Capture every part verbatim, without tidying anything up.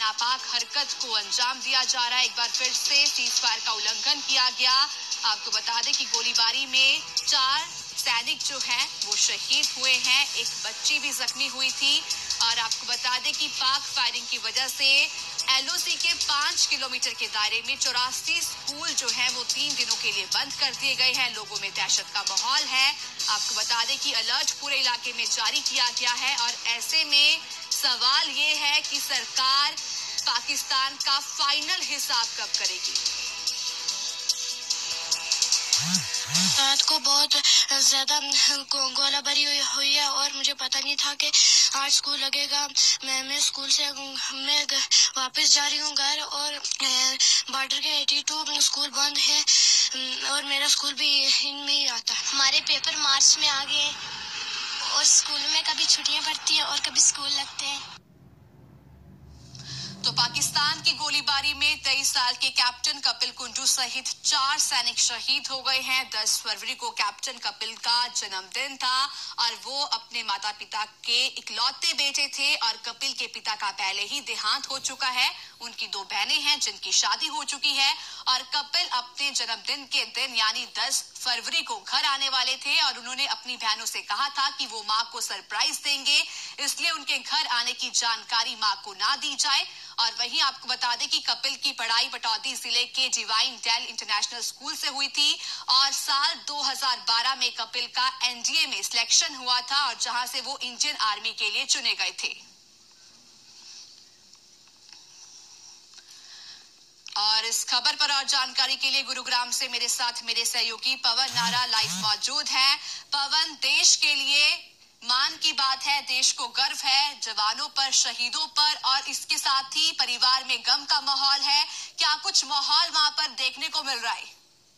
नापाक हरकत को अंजाम दिया जा रहा है। एक बार फिर से सीज फायर का उल्लंघन किया गया। आपको बता दें कि गोलीबारी में चार सैनिक जो हैं वो शहीद हुए हैं, एक बच्ची भी जख्मी हुई थी। और आपको बता दें कि पाक फायरिंग की वजह से एलओसी के पांच किलोमीटर के दायरे में चौरासी स्कूल जो है वो तीन दिनों के लिए बंद कर दिए गए हैं। लोगों में दहशत का माहौल है। आपको बता दें कि अलर्ट पूरे इलाके में जारी किया गया है और ऐसे में सवाल ये है कि सरकार पाकिस्तान का फाइनल हिसाब कब करेगी। रात को बहुत ज्यादा गोलाबारी हुई है और मुझे पता नहीं था कि आज स्कूल लगेगा। मैं मैं स्कूल से मैं वापस जा रही हूँ घर और बॉर्डर के बयासी स्कूल बंद है और मेरा स्कूल भी इनमें ही आता है। हमारे पेपर मार्च में आ गए और स्कूल में कभी छुट्टियां पड़ती हैं और कभी स्कूल लगते हैं। तो पाकिस्तान की गोलीबारी में तेईस साल के कैप्टन कपिल कुंडू सहित चार सैनिक शहीद हो गए हैं। दस फरवरी को कैप्टन कपिल का जन्मदिन था और वो अपने माता पिता के इकलौते बेटे थे और कपिल के पिता का पहले ही देहांत हो चुका है। उनकी दो बहनें हैं जिनकी शादी हो चुकी है और कपिल अपने जन्मदिन के दिन यानी दस फरवरी को घर आने वाले थे और उन्होंने अपनी बहनों से कहा था कि वो मां को सरप्राइज देंगे, इसलिए उनके घर आने की जानकारी मां को ना दी जाए। और वहीं आपको बता दें कि कपिल की पढ़ाई पटौदी जिले के डिवाइन डेल इंटरनेशनल स्कूल से हुई थी और साल दो हज़ार बारह में कपिल का एनडीए में सिलेक्शन हुआ था और जहां से वो इंडियन आर्मी के लिए चुने गए थे। और इस खबर पर और जानकारी के लिए गुरुग्राम से मेरे साथ मेरे सहयोगी पवन नारा लाइव मौजूद है। पवन, देश के लिए मान की बात है, देश को गर्व है जवानों पर, शहीदों पर और इसके साथ ही परिवार में गम का माहौल है। क्या कुछ माहौल वहां पर देखने को मिल रहा है?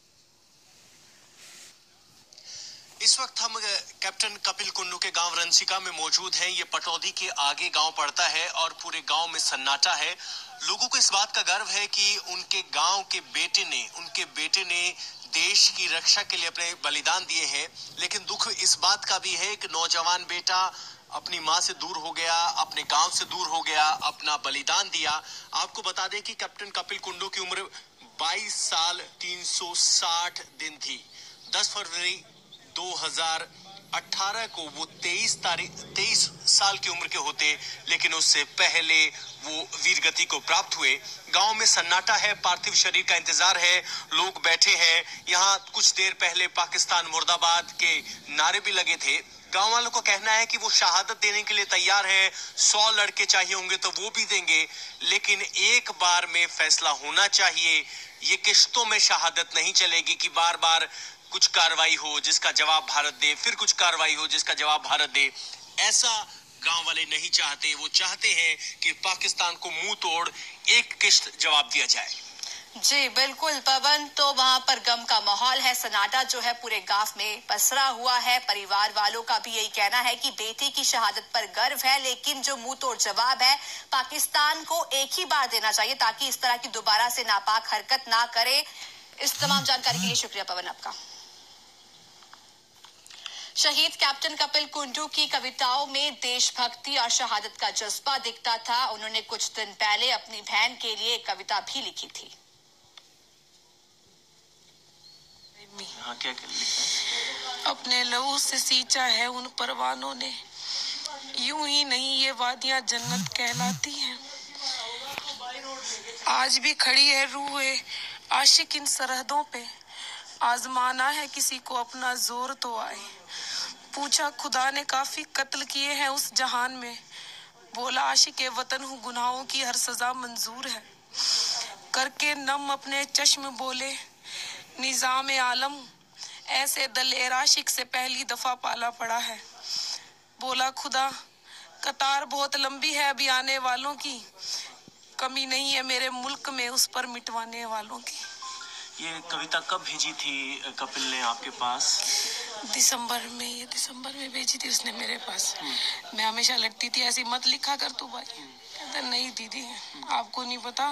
इस वक्त हम कैप्टन कपिल कुंडू के गांव रंसिका में मौजूद हैं। ये पटौदी के आगे गांव पड़ता है और पूरे गांव में सन्नाटा है। लोगों को इस बात का गर्व है कि उनके गांव के बेटे ने उनके बेटे ने देश की रक्षा के लिए अपने बलिदान दिए हैं। लेकिन दुख इस बात का भी है कि नौजवान बेटा अपनी मां से दूर हो गया, अपने गांव से दूर हो गया, अपना बलिदान दिया। आपको बता दें कि कैप्टन कपिल कुंडू की उम्र बाईस साल तीन सौ साठ दिन थी। दस फरवरी दो हज़ार अठारह को वो तेईस तारीख तेईस साल की उम्र के होते, लेकिन उससे पहले वो वीरगति को प्राप्त हुए। गांव में सन्नाटा है, पार्थिव शरीर का इंतजार है, लोग बैठे हैं। यहाँ कुछ देर पहले पाकिस्तान मुर्दाबाद के नारे भी लगे थे। गांव वालों को कहना है कि वो शहादत देने के लिए तैयार है, सौ लड़के चाहिए होंगे तो वो भी देंगे, लेकिन एक बार में फैसला होना चाहिए। ये किश्तों में शहादत नहीं चलेगी कि बार बार कुछ कार्रवाई हो जिसका जवाब भारत दे, फिर कुछ कार्रवाई हो जिसका जवाब भारत दे। ऐसा गांव वाले नहीं चाहते। वो चाहते हैं कि पाकिस्तान को मुंह तोड़ एक किश्त जवाब दिया जाए। जी बिल्कुल पवन, तो वहां पर गम का माहौल है, सन्नाटा जो है पूरे गांव में पसरा हुआ है। परिवार वालों का भी यही कहना है कि बेटे की शहादत पर गर्व है, लेकिन जो मुंह तोड़ जवाब है पाकिस्तान को एक ही बार देना चाहिए ताकि इस तरह की दोबारा से नापाक हरकत ना करे। इस तमाम जानकारी के लिए शुक्रिया पवन आपका। शहीद कैप्टन कपिल कुंडू की कविताओं में देशभक्ति और शहादत का जज्बा दिखता था। उन्होंने कुछ दिन पहले अपनी बहन के लिए एक कविता भी लिखी थी। हाँ, क्या लिखा? अपने लहू से सींचा है उन परवानों ने, यूं ही नहीं ये वादियां जन्नत कहलाती हैं। आज भी खड़ी है रूह आशिक इन सरहदों पे, आजमाना है किसी को अपना जोर तो आए। पूछा खुदा ने काफी कत्ल किए हैं उस जहान में, बोला आशिक वतन हूँ गुनाहों की हर सजा मंजूर है। करके नम अपने चश्म बोले निजाम आलम, ऐसे दलेर आशिक से पहली दफा पाला पड़ा है। बोला खुदा कतार बहुत लंबी है अभी आने वालों की, कमी नहीं है मेरे मुल्क में उस पर मिटवाने वालों की। ये कविता कब भेजी थी कपिल ने आपके पास? दिसंबर में, ये दिसंबर में भेजी थी उसने मेरे पास। मैं हमेशा लड़ती थी ऐसी मत लिखा कर तू भाई। कहता नहीं दीदी आपको नहीं पता,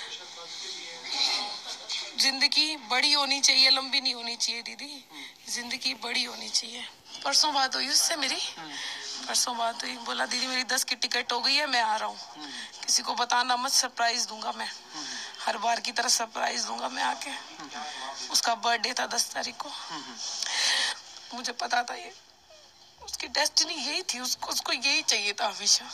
जिंदगी बड़ी होनी चाहिए, लंबी नहीं होनी चाहिए दीदी, जिंदगी बड़ी होनी चाहिए। परसों बात हुई उससे मेरी, परसों बात हुई, बोला दीदी मेरी दस की टिकट हो गई है, मैं आ रहा हूँ, किसी को बताना मत, सरप्राइज दूंगा मैं, हर बार की तरह सरप्राइज दूंगा मैं आके। उसका बर्थडे था दस तारीख को, मुझे पता था ये उसकी डेस्टिनी यही थी, उसको उसको यही चाहिए था हमेशा,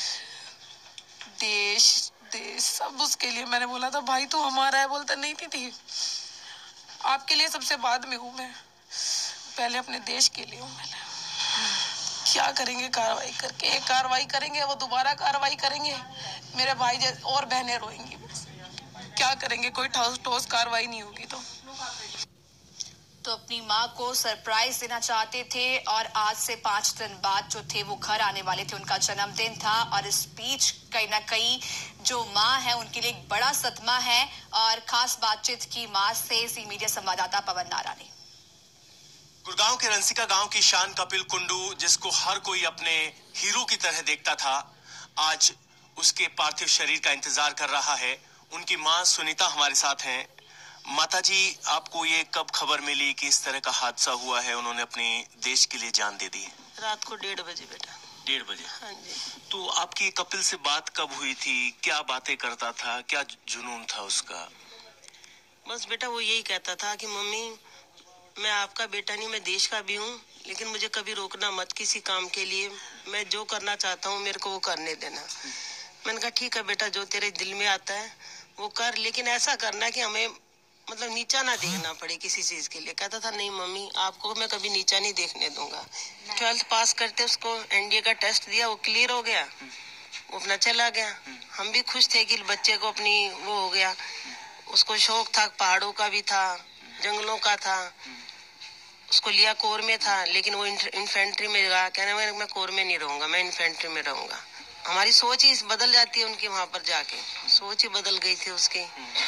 देश देश सब उसके लिए। मैंने बोला था भाई तू हमारा है, बोलता नहीं थी थी आपके लिए सबसे बाद में हूँ मैं, पहले अपने देश के लिए हूँ। मैंने क्या करेंगे कार्रवाई करके, एक कार्रवाई करेंगे वो दोबारा कार्रवाई करेंगे, मेरे भाई जैसे और बहनें रोएंगी, क्या करेंगे, कोई ठोस ठोस कार्रवाई नहीं होगी। तो तो अपनी माँ को सरप्राइज देना चाहते थे और आज से पांच दिन बाद जो थे वो घर आने वाले थे, उनका जन्मदिन था। और इस बीच कहीं ना कहीं जो माँ है उनके लिए एक बड़ा सदमा है। और खास बातचीत की माँ से सी मीडिया संवाददाता पवन नारा ने। गुड़गांव के रंसिका गांव की शान कपिल कुंडू, जिसको हर कोई अपने हीरो की तरह देखता था, आज उसके पार्थिव शरीर का इंतजार कर रहा है। उनकी माँ सुनीता हमारे साथ हैं। माताजी, आपको ये कब खबर मिली कि इस तरह का हादसा हुआ है, उन्होंने अपने देश के लिए जान दे दी? रात को डेढ़ बजे बेटा। डेढ़ बजे? हाँ जी। तो आपकी कपिल से बात कब हुई थी, क्या बातें करता था, क्या जुनून था उसका? बस बेटा वो यही कहता था कि मम्मी मैं आपका बेटा नहीं, मैं देश का भी हूँ, लेकिन मुझे कभी रोकना मत किसी काम के लिए, मैं जो करना चाहता हूँ मेरे को वो करने देना। मैंने कहा ठीक है बेटा, जो तेरे दिल में आता है वो कर, लेकिन ऐसा करना कि हमें मतलब नीचा ना देखना पड़े किसी चीज के लिए। कहता था नहीं मम्मी आपको मैं कभी नीचा नहीं देखने दूंगा। ट्वेल्थ पास करते उसको एनडीए का टेस्ट दिया, वो क्लियर हो गया, वो अपना चला गया। हम भी खुश थे कि बच्चे को अपनी वो हो गया। उसको शौक था, पहाड़ों का भी था, जंगलों का था, उसको लिया कोर में था, लेकिन वो इन्फेंट्री में रहा। कहने मैं, मैं कोर में नहीं रहूंगा, मैं इन्फेंट्री में रहूंगा। हमारी सोच ही बदल जाती है उनकी, वहां पर जाके सोच ही बदल गई थी उसकी।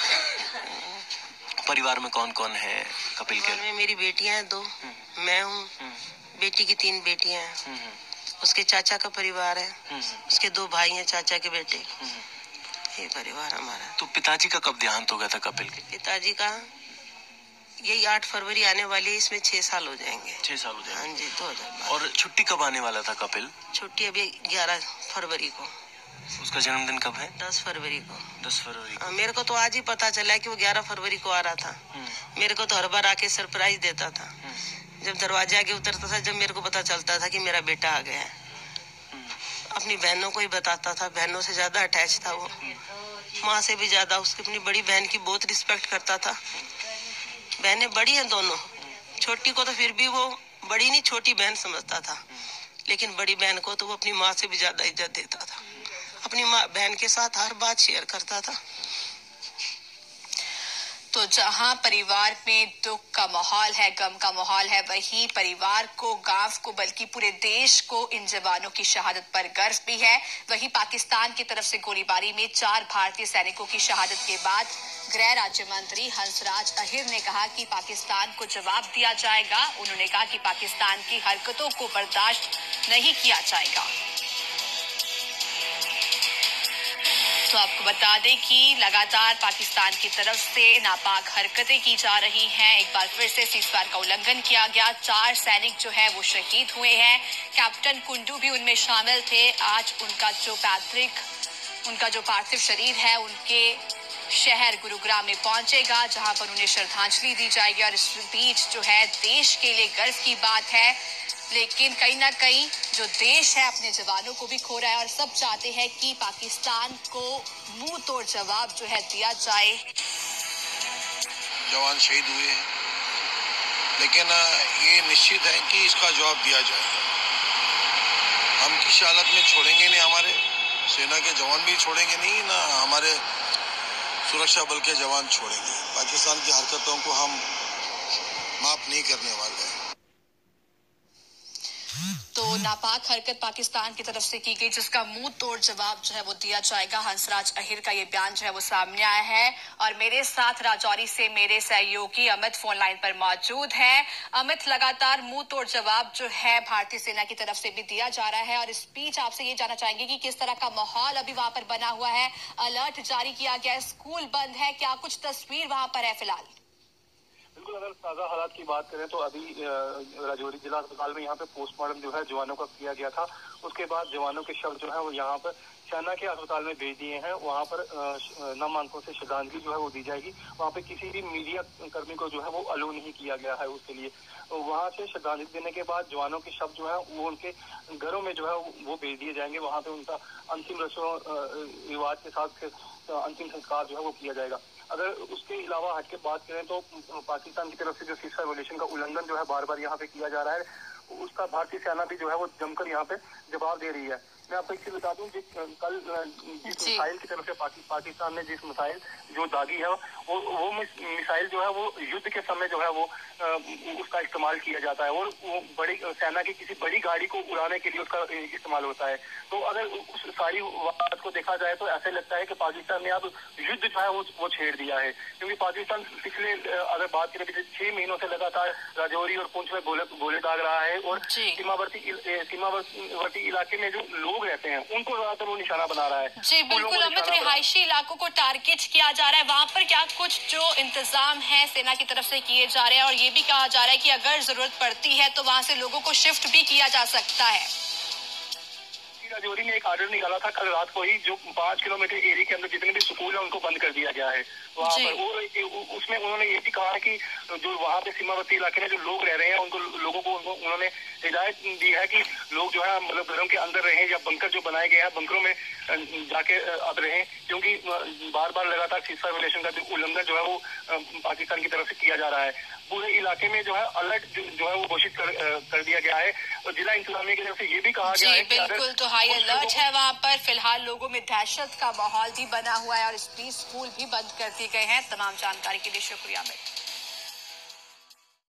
परिवार में कौन कौन है कपिल के? में मेरी बेटियां हैं दो, मैं हूँ, बेटी की तीन बेटियां हैं, उसके चाचा का परिवार है, उसके दो भाई हैं चाचा के बेटे, ये परिवार हमारा। तो पिताजी का कब देहांत हो गया था कपिल के? पिताजी का यही आठ फरवरी आने वाली है, इसमें छह साल हो जाएंगे। छह साल हो जाएंगे? हाँ जी, दो हजार। और छुट्टी कब आने वाला था कपिल? छुट्टी अभी ग्यारह फरवरी को। उसका जन्मदिन कब है? दस फरवरी को। दस फरवरी को। आ, मेरे को तो आज ही पता चला कि वो ग्यारह फरवरी को आ रहा था। मेरे को तो हर बार आके सरप्राइज देता था, जब दरवाजे आगे उतरता था, जब मेरे को पता चलता था कि मेरा बेटा आ गया है। अपनी बहनों को ही बताता था, बहनों से ज्यादा अटैच था वो, माँ से भी ज्यादा। उसकी अपनी बड़ी बहन की बहुत रिस्पेक्ट करता था। बहनें बड़ी हैं दोनों, छोटी को तो फिर भी वो बड़ी नहीं छोटी बहन समझता था, लेकिन बड़ी बहन को तो वो अपनी माँ से भी ज्यादा इज्जत देता था। अपनी माँ बहन के साथ हर बात शेयर करता था। तो जहां परिवार में दुख का माहौल है, गम का माहौल है, वहीं परिवार को, गांव को, बल्कि पूरे देश को इन जवानों की शहादत पर गर्व भी है। वहीं पाकिस्तान की तरफ से गोलीबारी में चार भारतीय सैनिकों की शहादत के बाद गृह राज्य मंत्री हंसराज अहिर ने कहा कि पाकिस्तान को जवाब दिया जाएगा। उन्होंने कहा कि पाकिस्तान की हरकतों को बर्दाश्त नहीं किया जाएगा। तो आपको बता दें कि लगातार पाकिस्तान की तरफ से नापाक हरकतें की जा रही हैं। एक बार फिर से सीजफायर का उल्लंघन किया गया, चार सैनिक जो है वो शहीद हुए हैं, कैप्टन कुंडू भी उनमें शामिल थे। आज उनका जो पैतृक उनका जो पार्थिव शरीर है उनके शहर गुरुग्राम में पहुंचेगा, जहां पर उन्हें श्रद्धांजलि दी जाएगी। और इस बीच जो है देश के लिए गर्व की बात है, लेकिन कहीं ना कहीं जो देश है अपने जवानों को भी खो रहा है और सब चाहते हैं कि पाकिस्तान को मुंह तोड़ जवाब जो है दिया जाए। जवान शहीद हुए हैं, लेकिन ये निश्चित है कि इसका जवाब दिया जाएगा। हम किसी हालत में छोड़ेंगे नहीं, हमारे सेना के जवान भी छोड़ेंगे नहीं, ना हमारे सुरक्षा बल के जवान छोड़ेंगे। पाकिस्तान की हरकतों को हम माफ नहीं करने वाले हैं। तो नापाक हरकत पाकिस्तान की तरफ से की गई, जिसका मुंह तोड़ जवाब जो है वो दिया जाएगा। हंसराज अहिर का ये बयान जो है वो सामने आया है। और मेरे साथ राजौरी से मेरे सहयोगी अमित फोन लाइन पर मौजूद है। अमित, लगातार मुंह तोड़ जवाब जो है भारतीय सेना की तरफ से भी दिया जा रहा है, और इस बीच आपसे ये जानना चाहेंगे कि किस तरह का माहौल अभी वहां पर बना हुआ है। अलर्ट जारी किया गया है, स्कूल बंद है, क्या कुछ तस्वीर वहां पर है फिलहाल? बिल्कुल, अगर ताज़ा हालात की बात करें तो अभी राजौरी जिला अस्पताल में यहाँ पे पोस्टमार्टम जो है जवानों का किया गया था। उसके बाद जवानों के शव जो है वो यहाँ पर सेना के अस्पताल में भेज दिए हैं। वहाँ पर नम आंखों से श्रद्धांजलि जो है वो दी जाएगी। वहाँ पे किसी भी मीडिया कर्मी को जो है वो अलो नहीं किया गया है उसके लिए। तो वहाँ से श्रद्धांजलि देने के बाद जवानों के शव जो है वो उनके घरों में जो है वो भेज दिए जाएंगे। वहाँ पे उनका अंतिम रस्मों रिवाज के साथ अंतिम संस्कार जो है वो किया जाएगा। अगर उसके अलावा हट के बात करें तो पाकिस्तान की तरफ से जो सीज़फायर वायलेशन का उल्लंघन जो है बार बार यहाँ पे किया जा रहा है, उसका भारतीय सेना भी जो है वो जमकर यहाँ पे जवाब दे रही है। मैं आपको एक चीज बता दूं, जिस कल जिस मिसाइल की तरफ से पाकि, पाकिस्तान ने जिस मिसाइल जो दागी है वो वो मिसाइल जो है वो युद्ध के समय जो है वो आ, उसका इस्तेमाल किया जाता है और वो बड़ी सेना की किसी बड़ी गाड़ी को उड़ाने के लिए उसका इस्तेमाल होता है। तो अगर उस सारी बात को देखा जाए तो ऐसे लगता है कि पाकिस्तान ने अब युद्ध जो है वो, वो छेड़ दिया है, क्योंकि पाकिस्तान पिछले अगर बात करें पिछले छह महीनों से लगातार राजौरी और पुंछ में गोले गोले दाग रहा है और सीमावर्ती सीमावर्ती इलाके में जो लोग रहते हैं उनको ज्यादातर वो निशाना बना रहा है। जी बिल्कुल अमित, रिहायशी इलाकों को टारगेट किया जा रहा है। वहाँ पर क्या कुछ जो इंतजाम है सेना की तरफ से किए जा रहे हैं और ये भी कहा जा रहा है कि अगर जरूरत पड़ती है तो वहाँ से लोगों को शिफ्ट भी किया जा सकता है। राजौरी में एक आर्डर निकाला था कल रात को ही, जो पांच किलोमीटर एरिया के अंदर जितने भी स्कूल है उनको बंद कर दिया गया है वहाँ पर। वो उसमें उन्होंने ये भी कहा कि जो वहाँ पे सीमावर्ती इलाके में जो लोग रह रहे हैं उनको लोगों को उन्होंने हिदायत दी है कि लोग जो है मतलब घरों के अंदर रहें या बंकर जो बनाए गए हैं बंकरों में जाके अब रहें, क्योंकि बार बार लगातार सीज़फायर वायलेशन का जो उल्लंघन जो है वो पाकिस्तान की तरफ से किया जा रहा है। पूरे इलाके में जो है अलर्ट जो है वो घोषित कर, कर दिया गया है और जिला इंतजामिया की तरफ से ये भी कहा गया है कि बिल्कुल तो हाई अलर्ट है वहाँ पर। फिलहाल लोगों में दहशत का माहौल भी बना हुआ है और प्री स्कूल भी बंद कर दिए गए हैं। तमाम जानकारी के लिए शुक्रिया।